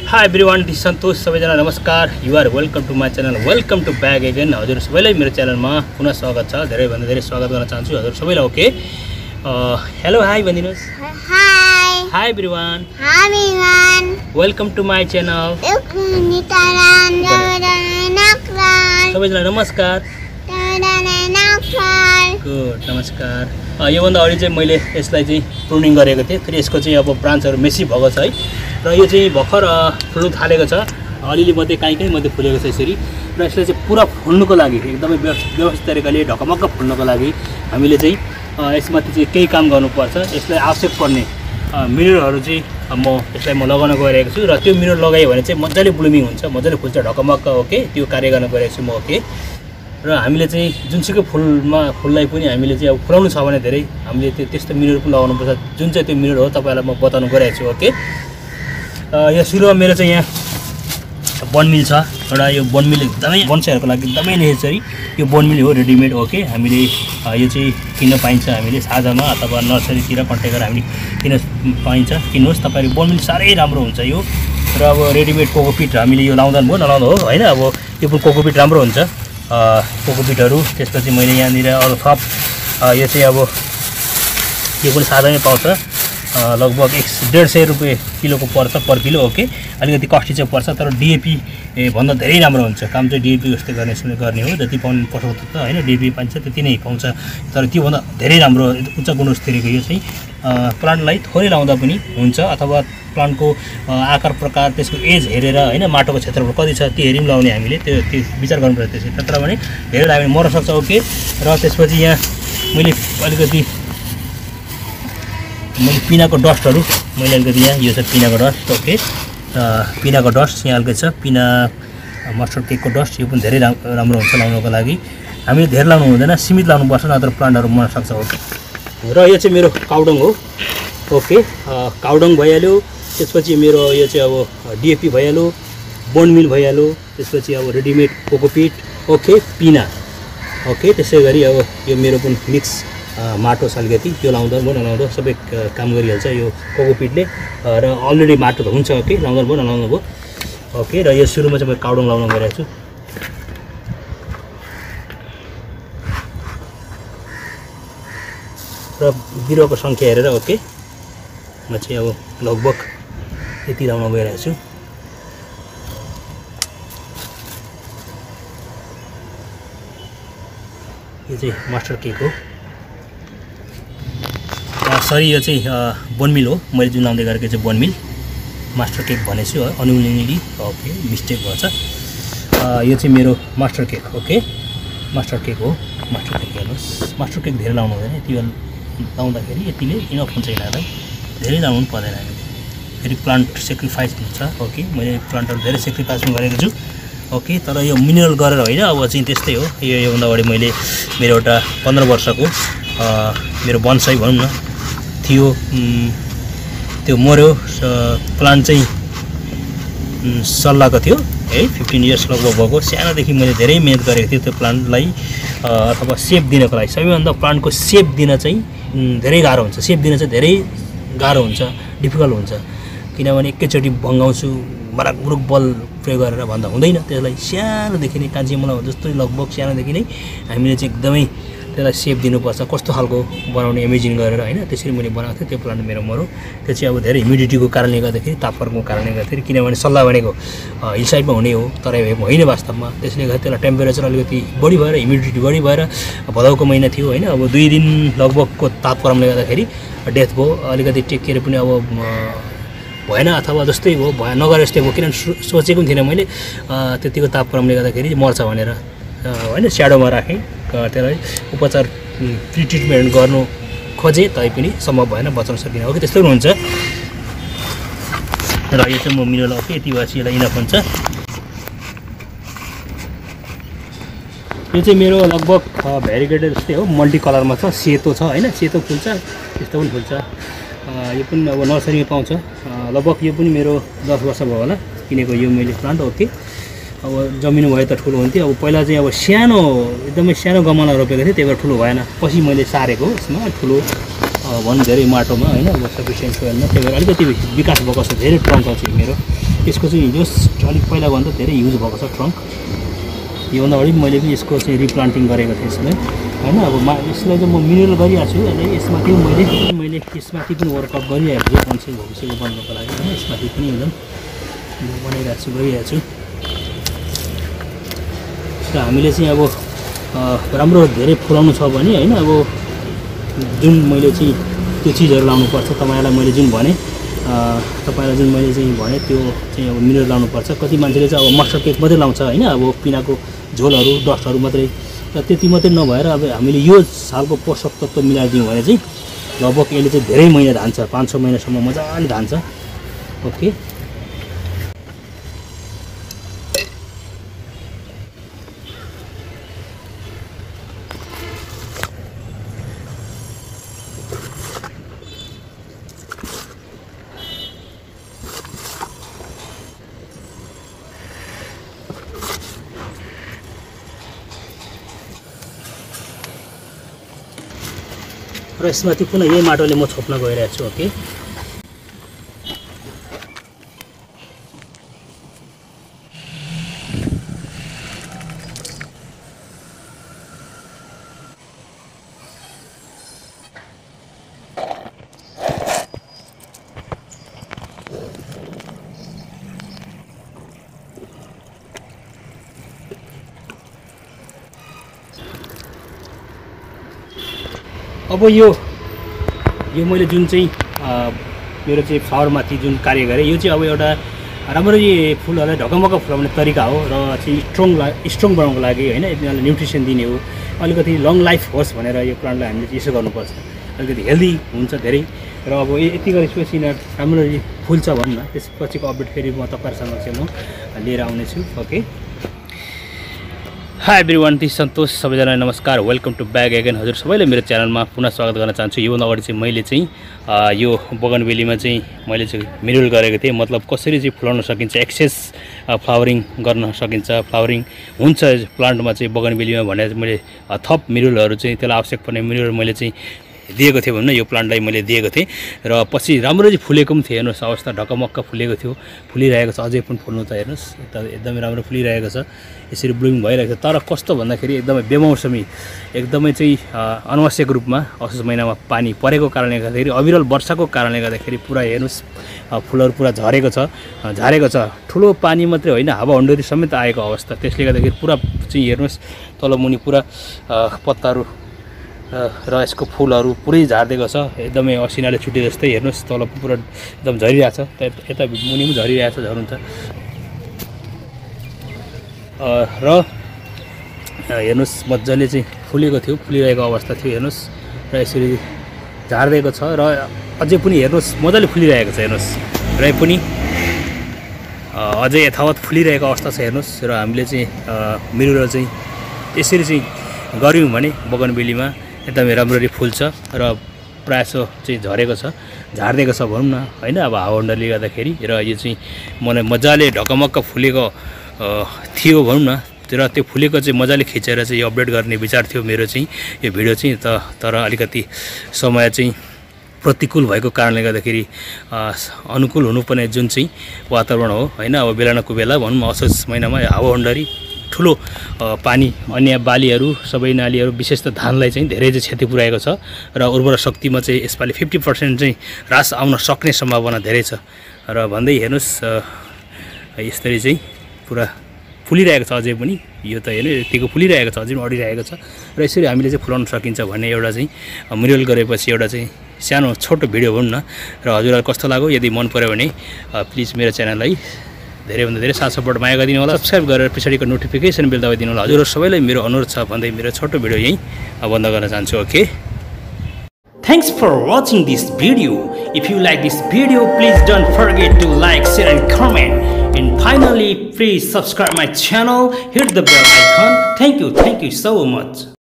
High everyone, this Santosh. सबैजना नमस्कार। You're welcome to my channel, welcome to back again. हजुर सबैलाई मेरो च्यानलमा पुनः स्वागत छ। धेरैभन्दा धेरै स्वागत गर्न चाहन्छु हजुर सबैलाई। ओके, हेलो हाई भनिदिनुहोस्। Hi hi everyone, hi everyone, welcome to my channel. सबैजना नमस्कार। गुड, नमस्कार। योभन्दा अगाडि चाहिँ मैले यसलाई चाहिँ प्रुनिङ गरेको थिएँ। फेरि यसको चाहिँ अब ब्रान्चहरू मेसी भएको छ है, र यो चाहिँ भर्खर फुल्नु थालेको छ। अलिअलि मात्रै काहीँ मात्रै फुलेको छ यसरी। र यसलाई चाहिँ पुरा फुल्नुको लागि एकदमै व्यवस्थित तरिकाले ढकमक्क फुल्नुको लागि हामीले चाहिँ यसमाथि चाहिँ केही काम गर्नुपर्छ। यसलाई आवश्यक पर्ने मिनरलहरू चाहिँ म लगाउन गइरहेको छु। र त्यो मिनरल लगायो भने चाहिँ मजाले ब्लुमिङ हुन्छ, मजाले फुल्छ ढकमक्क। ओके, त्यो कार्य गर्न गइरहेको छु म। ओके, र हामीले चाहिँ जुनसुकै फुललाई पनि हामीले चाहिँ अब फुलाउनु छ भने धेरै हामीले त्यस्तो मिनरल पनि लगाउनुपर्छ। जुन चाहिँ त्यो मिनरल हो तपाईँलाई म बताउनु गइरहेको छु। ओके, यहाँ सुरुमा मेरो चाहिँ यहाँ बनमिल छ एउटा। यो बनमिल एकदमै बन्साईहरूको लागि एकदमै नेसेसरी यो बनमिल हो, रेडिमेड। ओके, हामीले यो चाहिँ किन्न पाइन्छ, हामीले साझामा अथवा नर्सरीतिर कन्ट्याक्ट गरेर हामीले किन्न पाइन्छ। किन्नुहोस्, तपाईँहरू बनमिल साह्रै राम्रो हुन्छ यो। र अब रेडिमेड कोकोपिट हामीले यो लाउँदा भयो नलाउँदा हो होइन, अब यो पनि कोकोपिट राम्रो हुन्छ। कोकोपिटहरू त्यसपछि मैले यहाँनिर अरू थप यो चाहिँ अब यो पनि साधामै पाउँछ। लगभग 150 रुपियाँ किलोको पर्छ पर किलो। ओके, अलिकति कस्टली चाहिँ पर्छ, तर डिएपी भन्दा धेरै राम्रो हुन्छ। काम चाहिँ डिएपी जस्तै गर्ने हो, जति पाउनु पर्छ त होइन, डिएपी पाइन्छ त्यति नै पाउँछ। तर त्योभन्दा धेरै राम्रो उच्च गुणस्तरीयको यो चाहिँ प्लान्टलाई थोरै लाउँदा पनि हुन्छ, अथवा प्लान्टको आकार प्रकार त्यसको एज हेरेर होइन, माटोको क्षेत्रफल कति छ त्यो हेरि पनि लाउने हामीले त्यो विचार गर्नुपर्छ। त्यसै तर भने धेरै लाग्यो भने मर्न सक्छ। ओके, र त्यसपछि यहाँ मैले अलिकति पिनाको डस्टहरू मैले अलिकति यहाँ यो छ पिनाको डस्ट। ओके, पिनाको डस्ट यहाँ अलिकति छ, पिना मस्टर्ड केकको डस्ट। यो पनि धेरै राम्रो हुन्छ लाउनको लागि। हामीले धेरै लाउनु हुँदैन, सीमित लाउनुपर्छ, नत्र प्लान्टहरू मर्न सक्छ। ओके, र यो चाहिँ मेरो काउडङ हो। ओके, काउडङ भइहाल्यो। त्यसपछि मेरो यो चाहिँ अब डिएपी भइहाल्यो, बोनमिल भइहाल्यो। त्यसपछि अब रेडिमेड कोकोपिट। ओके, पिना। ओके, त्यसै गरी अब यो मेरो पनि मिक्स माटो छ अलिकति, त्यो लाउँदा भयो नलाउँदा सबै काम गरिहाल्छ यो कोकोपिटले। र अलरेडी माटो त हुन्छ। ओके, लाउँदा भयो नलाउँदा भयो। ओके, र यो सुरुमा चाहिँ म काउडङ लाउन गइरहेको छु। र बिरुवाको सङ्ख्या हेरेर ओके म चाहिँ अब लगभग यति लाउन गइरहेको छु। यो चाहिँ मास्टर केक हो, सरी यो चाहिँ बोनमिल हो। मैले जुन लाउँदै गरेको चाहिँ बोनमिल, मास्टर केक भनेछु अनविलिङली। ओके, मिस्टेक भएछ। यो चाहिँ मेरो master cake. Okay, master cake हो। मास्टर केक हेर्नुहोस्, मास्टर केक धेरै लाउनु हुँदैन, यति लाउँदाखेरि यतिले इनफ हुन्छ। यिनीहरूलाई धेरै लाउनु पनि पर्दैन। हामीले फेरि प्लान्ट सेक्रिफाइस हुन्छ। ओके, मैले प्लान्टहरू धेरै सेक्रिफाइस पनि गरेको छु। ओके, तर यो मिनरल गरेर होइन, अब चाहिँ त्यस्तै हो। योभन्दा अगाडि मैले मेरो एउटा 15 वर्षको मेरो बनसाई भनौँ न थियो, त्यो मऱ्यो। प्लान्ट चाहिँ सल्लाहको थियो है, 15 इयर्स लगभग भएको। सानोदेखि मैले धेरै मिहिनेत गरेको थिएँ त्यो प्लान्टलाई अथवा सेप दिनको लागि। सबैभन्दा प्लान्टको सेप दिन चाहिँ धेरै गाह्रो हुन्छ, सेप दिन चाहिँ धेरै गाह्रो हुन्छ, डिफिकल्ट हुन्छ। किनभने एकैचोटि भङ्गाउँछु बराक बल प्रयोग गरेर भन्दा हुँदैन। त्यसलाई सानोदेखि नै कान्छी मलाई जस्तै लगभग सानोदेखि नै हामीले चाहिँ एकदमै त्यसलाई सेप दिनुपर्छ। कस्तो खालको बनाउने इमेजिन गरेर होइन, त्यसरी मैले बनाएको थिएँ। त्यो प्लान्ट मेरो मरो, त्यो चाहिँ अब धेरै ह्युमिडिटीको कारणले गर्दाखेरि, तापक्रमको कारणले गर्दाखेरि। किनभने सल्लाह भनेको हिल साइडमा हुने हो, तराई भएको होइन वास्तवमा। त्यसले गर्दा त्यसलाई टेम्परेचर अलिकति बढी भएर, ह्युमिडिटी बढी भएर, भदौको महिना थियो होइन, अब 2 दिन लगभगको तापक्रमले गर्दाखेरि डेथ भयो। अलिकति टेक केयर पनि अब भएन, अथवा जस्तै भयो नगरे जस्तै भयो। किनभने सोचेको पनि थिएन मैले त्यतिको तापक्रमले गर्दाखेरि मर्छ भनेर होइन। स्याडोमा राखेँ, त्यसलाई उपचार ट्रिटमेन्ट गर्नु खोजेँ तैपनि सम्भव भएन, बचाउन सकिनँ। ओके, त्यस्तो पनि हुन्छ। र यो चाहिँ म मिनरल ओके यति भएपछि यसलाई इनफ हुन्छ। यो चाहिँ मेरो लगभग भेरिगेटेड जस्तै हो, मल्टी कलरमा छ, सेतो छ होइन, सेतो फुल्छ, त्यस्तो पनि फुल्छ। यो पनि अब नर्सरीमा पाउँछ। लगभग यो पनि मेरो 10 वर्ष भयो होला किनेको यो मैले प्लान्ट। ओके, अब जमिन भए त ठुलो हुन्थ्यो। अब पहिला चाहिँ अब सानो एकदमै सानो गमला रोपेको थिएँ, त्यही भएर ठुलो भएन। पछि मैले सारेको यसमा ठुलो भनौँ धेरै माटोमा होइन, अब सफिसियन्ट सोइलमा, त्यही भएर अलिकति विकास भएको छ। धेरै ट्रङ्क छ मेरो यसको चाहिँ जस अलिक पहिलाभन्दा धेरै युज भएको छ ट्रङ्क। योभन्दा अगाडि मैले पनि यसको चाहिँ रिप्लान्टिङ गरेको थिएँ यसलाई होइन। अब यसलाई चाहिँ म मिनरल गरिरहेको छु अनि यसमाथि मैले यसमाथि पनि वर्कआउट गरिरहेको छु मान्छे भविष्यको बन्नको लागि होइन। यसमाथि पनि एकदम बनाइरहेको छु गरिरहेको छु। र हामीले चाहिँ अब राम्रो धेरै फुलाउनु छ भने होइन अब जुन मैले चाहिँ त्यो चिजहरू लाउनुपर्छ तपाईँलाई मैले जुन भने त्यो चाहिँ अब मिनरल लाउनुपर्छ। कति मान्छेले चाहिँ अब मस्टर्ड केक मात्रै लाउँछ होइन अब पिनाको झोलहरू डस्टहरू मात्रै। र त्यति मात्रै नभएर अब हामीले यो सालको पोषक तत्त्व मिलाइदियौँ भने चाहिँ लगभग यसले चाहिँ धेरै महिना धान्छ 5-6 महिनासम्म मजाले धान्छ। ओके र यसमाथि पुनः यही माटोले म छोप्न गइरहेको छु। ओके अब यो मैले जुन चाहिँ मेरो चाहिँ फ्लावरमाथि जुन कार्य गरेँ यो चाहिँ अब एउटा राम्ररी फुलहरूलाई ढकमक्क फुलाउने तरिका हो र चाहिँ स्ट्रङ बनाउनको लागि होइन। यिनीहरूलाई न्युट्रिसन दिने हो, अलिकति लङ लाइफ होस् भनेर यो प्लान्टलाई हामीले यसो गर्नुपर्छ, अलिकति हेल्दी हुन्छ धेरै। र अब यति गरेपछि यिनीहरू राम्ररी फुल्छ भनौँ न। त्यसपछिको अपडेट फेरि म तपाईँहरूसँग चाहिँ म लिएर आउनेछु। Okay hi everyone, this Santosh, सबैजनालाई नमस्कार, वेलकम टु ब्याक अगेन। हजुर सबैले मेरो च्यानलमा पुनः स्वागत गर्न चाहन्छु। योभन्दा अगाडि चाहिँ मैले चाहिँ यो बगनबेलीमा चाहिँ मैले चाहिँ मिनरल गरेको थिएँ, मतलब कसरी चाहिँ फुलाउन सकिन्छ, एक्सेस फ्लावरिङ गर्न सकिन्छ, फ्लावरिङ हुन्छ प्लान्टमा चाहिँ बगनबेलीमा भनेर मैले थप मिनरलहरू चाहिँ त्यसलाई आवश्यक पर्ने मिनरल मैले चाहिँ दिएको थिएँ भनौँ न। यो प्लान्टलाई मैले दिएको थिएँ र पछि राम्ररी फुलेको पनि थियो। हेर्नुहोस् अवस्था ढकमक्क फुलेको थियो, फुलिरहेको छ, अझै पनि फुल्नु त हेर्नुहोस् यता एकदमै राम्रो फुलिरहेको छ, यसरी ब्लुमिङ भइरहेको छ। तर कस्तो भन्दाखेरि एकदमै बेमौसमी, एकदमै चाहिँ अनावश्यक रूपमा असोज महिनामा पानी परेको कारणले गर्दाखेरि, अविरल वर्षाको कारणले गर्दाखेरि पुरा हेर्नुहोस् फुलहरू पुरा झारेको छ। ठुलो पानी मात्रै होइन, हावाहुन्डरी समेत आएको अवस्था। त्यसले गर्दाखेरि पुरा चाहिँ हेर्नुहोस् तलमुनि पुरा पत्ताहरू र यसको फुलहरू पुरै झारिदिएको छ, एकदमै असिनाले छुटे जस्तै। हेर्नुहोस् तल पुरा एकदम झरिरहेछ, यता मुनि पनि झरिरहेछ, झरुन्छ। र हेर्नुहोस् मजाले चाहिँ फुलेको थियो, फुलिरहेको अवस्था थियो हेर्नुहोस्। र यसरी झारिदिएको छ र अझै पनि हेर्नुहोस् मजाले फुलिरहेको छ हेर्नुहोस्। र पनि अझै यथावत फुलिरहेको अवस्था छ हेर्नुहोस्। र हामीले चाहिँ मिनरल चाहिँ यसरी चाहिँ गऱ्यौँ भने बगनबेलीमा एकदमै राम्ररी फुल्छ र प्रायः चाहिँ झरेको छ, झारिदिएको छ भनौँ न होइन। अब हावाहुन्डरले गर्दाखेरि र यो चाहिँ मलाई मजाले ढकमक्क फुलेको थियो भनौँ न। र त्यो फुलेको चाहिँ मजाले खिचेर चाहिँ यो अपडेट गर्ने विचार थियो मेरो चाहिँ यो भिडियो चाहिँ। तर अलिकति समय चाहिँ प्रतिकूल भएको कारणले गर्दाखेरि अनुकूल हुनुपर्ने जुन चाहिँ वातावरण हो होइन। अब बेला न कुबेला भनौँ असोज महिनामा हावाहुन्डरी, ठुलो पानी, अन्य बालीहरू, सबै नालीहरू, विशेष त धानलाई चाहिँ धेरै चाहिँ क्षति पुर्याएको छ। र उर्वरा शक्तिमा चाहिँ यसपालि 50% चाहिँ ह्रास आउन सक्ने सम्भावना धेरै छ। र भन्दै हेर्नुहोस् यसरी चाहिँ पुरा फुलिरहेको छ अझै पनि। यो त हेर्नु यतिको फुलिरहेको छ, अझै पनि अडिरहेको छ। र यसरी हामीले चाहिँ फुलाउन सकिन्छ भन्ने एउटा चाहिँ मिनरल गरेपछि एउटा चाहिँ सानो छोटो भिडियो भनौँ न। र हजुरलाई कस्तो लाग्यो, यदि मन पऱ्यो भने प्लिज मेरो च्यानललाई धेरैभन्दा धेरै साथ सपोर्ट माया गरिदिनु होला, सब्सक्राइब गरेर पछाडिको नोटिफिकेसन बेल दबाइदिनु होला। हजुरहरू सबैलाई मेरो अनुरोध छ भन्दै मेरो छोटो भिडियो यहीँ बन्द गर्न चाहन्छु। Okay, thanks for watching this video. If you like this video, please don't forget to like, share and comment. And finally, please subscribe my channel, hit the bell icon. Thank you so much.